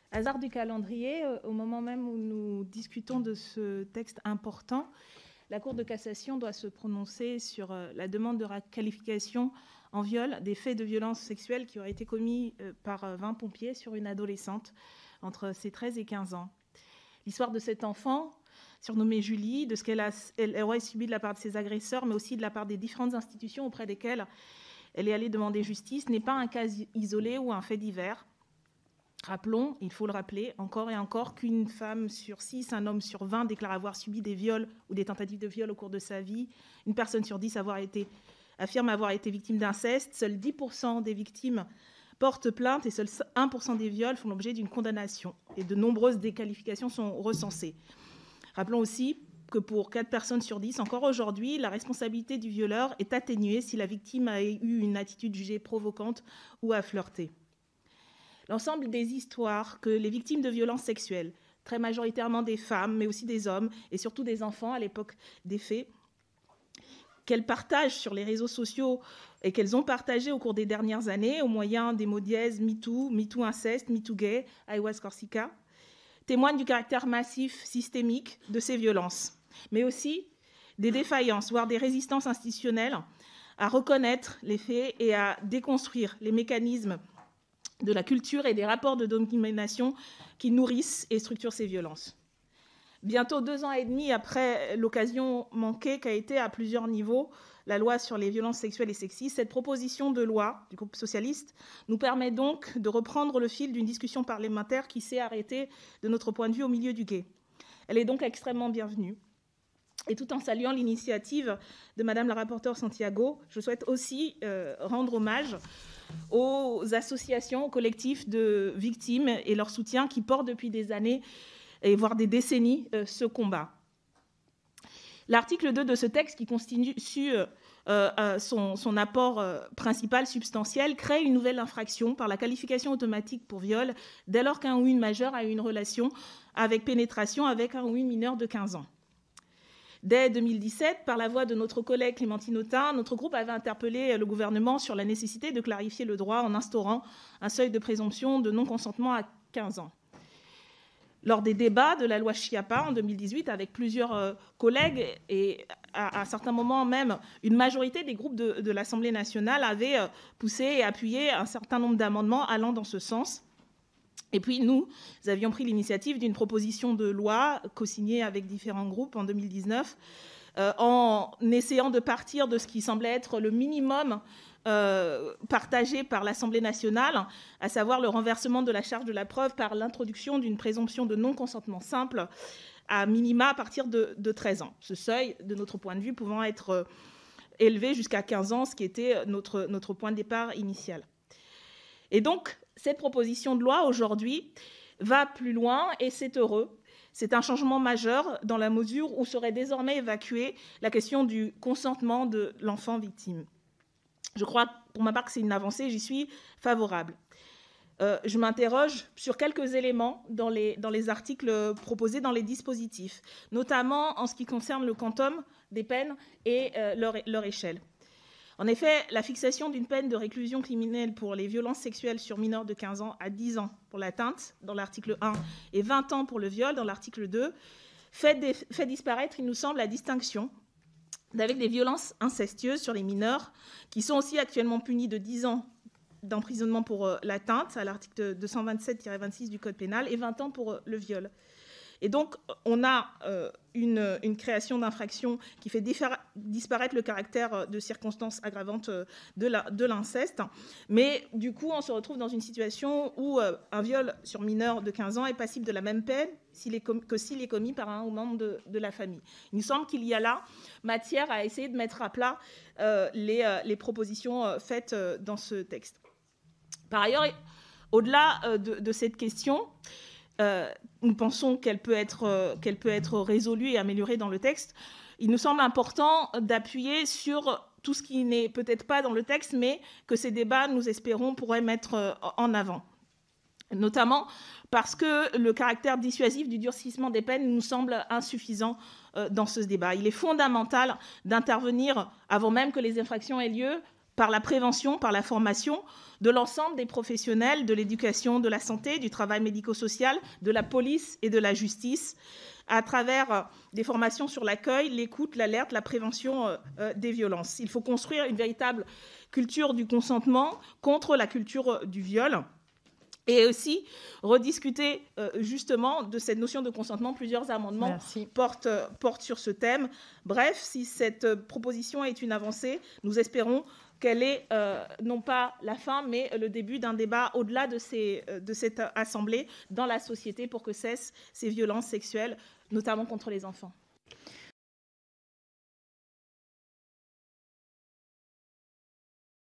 Hasard du calendrier, au moment même où nous discutons de ce texte important, la Cour de cassation doit se prononcer sur la demande de requalification en viol des faits de violence sexuelle qui auraient été commis par 20 pompiers sur une adolescente entre ses 13 et 15 ans. L'histoire de cette enfant, surnommée Julie, de ce qu'elle aurait subi de la part de ses agresseurs, mais aussi de la part des différentes institutions auprès desquelles elle est allée demander justice, n'est pas un cas isolé ou un fait divers. Rappelons, il faut le rappeler, encore et encore, qu'une femme sur 6, un homme sur 20 déclare avoir subi des viols ou des tentatives de viol au cours de sa vie. Une personne sur 10 affirme avoir été victime d'inceste. Seuls 10% des victimes portent plainte et seuls 1% des viols font l'objet d'une condamnation. Et de nombreuses déqualifications sont recensées. Rappelons aussi que pour 4 personnes sur 10, encore aujourd'hui, la responsabilité du violeur est atténuée si la victime a eu une attitude jugée provocante ou a flirté. L'ensemble des histoires que les victimes de violences sexuelles, très majoritairement des femmes, mais aussi des hommes, et surtout des enfants à l'époque des faits, qu'elles partagent sur les réseaux sociaux et qu'elles ont partagé au cours des dernières années au moyen des mots dièses MeToo, MeToo inceste, MeToo gay, Ayahuasca Corsica, témoignent du caractère massif, systémique de ces violences, mais aussi des défaillances, voire des résistances institutionnelles à reconnaître les faits et à déconstruire les mécanismes de la culture et des rapports de domination qui nourrissent et structurent ces violences. Bientôt 2 ans et demi après l'occasion manquée qu'a été à plusieurs niveaux la loi sur les violences sexuelles et sexistes, cette proposition de loi du groupe socialiste nous permet donc de reprendre le fil d'une discussion parlementaire qui s'est arrêtée, de notre point de vue, au milieu du gué. Elle est donc extrêmement bienvenue. Et tout en saluant l'initiative de Madame la rapporteure Santiago, je souhaite aussi rendre hommage aux associations, aux collectifs de victimes et leur soutien qui portent depuis des années, et voire des décennies, ce combat. L'article 2 de ce texte, qui constitue son apport principal, substantiel, crée une nouvelle infraction par la qualification automatique pour viol dès lors qu'un ou une majeur a eu une relation avec pénétration avec un ou une mineure de 15 ans. Dès 2017, par la voix de notre collègue Clémentine Autain, notre groupe avait interpellé le gouvernement sur la nécessité de clarifier le droit en instaurant un seuil de présomption de non-consentement à 15 ans. Lors des débats de la loi Schiappa en 2018, avec plusieurs collègues et à certains moments même une majorité des groupes de l'Assemblée nationale avaient poussé et appuyé un certain nombre d'amendements allant dans ce sens. Et puis nous avions pris l'initiative d'une proposition de loi co-signée avec différents groupes en 2019 en essayant de partir de ce qui semblait être le minimum partagé par l'Assemblée nationale, à savoir le renversement de la charge de la preuve par l'introduction d'une présomption de non-consentement simple à minima à partir de 13 ans. Ce seuil, de notre point de vue, pouvant être élevé jusqu'à 15 ans, ce qui était notre point de départ initial. Et donc, cette proposition de loi, aujourd'hui, va plus loin et c'est heureux. C'est un changement majeur dans la mesure où serait désormais évacuée la question du consentement de l'enfant victime. Je crois, pour ma part, que c'est une avancée, j'y suis favorable. Je m'interroge sur quelques éléments dans les articles proposés dans les dispositifs, notamment en ce qui concerne le quantum des peines et leur échelle. En effet, la fixation d'une peine de réclusion criminelle pour les violences sexuelles sur mineurs de 15 ans à 10 ans pour l'atteinte, dans l'article 1, et 20 ans pour le viol, dans l'article 2, fait disparaître, il nous semble, la distinction avec des violences incestueuses sur les mineurs, qui sont aussi actuellement punies de 10 ans d'emprisonnement pour l'atteinte, à l'article 227-26 du Code pénal, et 20 ans pour le viol. Et donc, on a une création d'infraction qui fait disparaître le caractère de circonstance aggravante de l'inceste. Mais du coup, on se retrouve dans une situation où un viol sur mineur de 15 ans est passible de la même peine que s'il est commis par un ou membre de la famille. Il nous semble qu'il y a là matière à essayer de mettre à plat les propositions faites dans ce texte. Par ailleurs, au-delà de cette question, nous pensons qu'elle peut être résolue et améliorée dans le texte. Il nous semble important d'appuyer sur tout ce qui n'est peut-être pas dans le texte, mais que ces débats, nous espérons, pourraient mettre en avant. Notamment parce que le caractère dissuasif du durcissement des peines nous semble insuffisant dans ce débat. Il est fondamental d'intervenir avant même que les infractions aient lieu par la prévention, par la formation de l'ensemble des professionnels de l'éducation, de la santé, du travail médico-social, de la police et de la justice, à travers des formations sur l'accueil, l'écoute, l'alerte, la prévention des violences. Il faut construire une véritable culture du consentement contre la culture du viol. Et aussi rediscuter justement de cette notion de consentement. Plusieurs amendements portent sur ce thème. Bref, si cette proposition est une avancée, nous espérons qu'elle est non pas la fin, mais le début d'un débat au-delà de cette assemblée dans la société pour que cessent ces violences sexuelles, notamment contre les enfants.